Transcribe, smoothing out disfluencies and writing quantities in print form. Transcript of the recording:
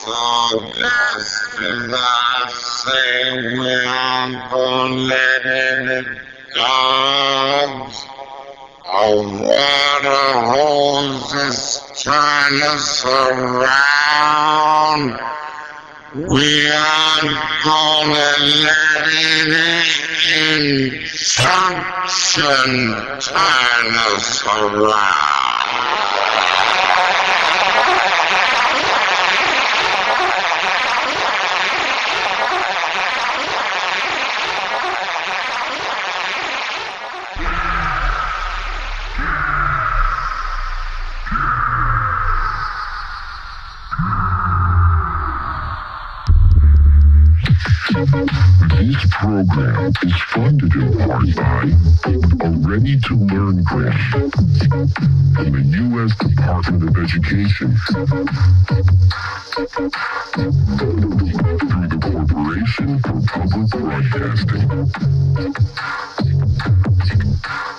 say we aren't gonna let it go. A water hose is turning us around. We aren't gonna let any injunction turn us around. This program is funded in part by a Ready-to-Learn grant from the U.S. Department of Education through the Corporation for Public Broadcasting.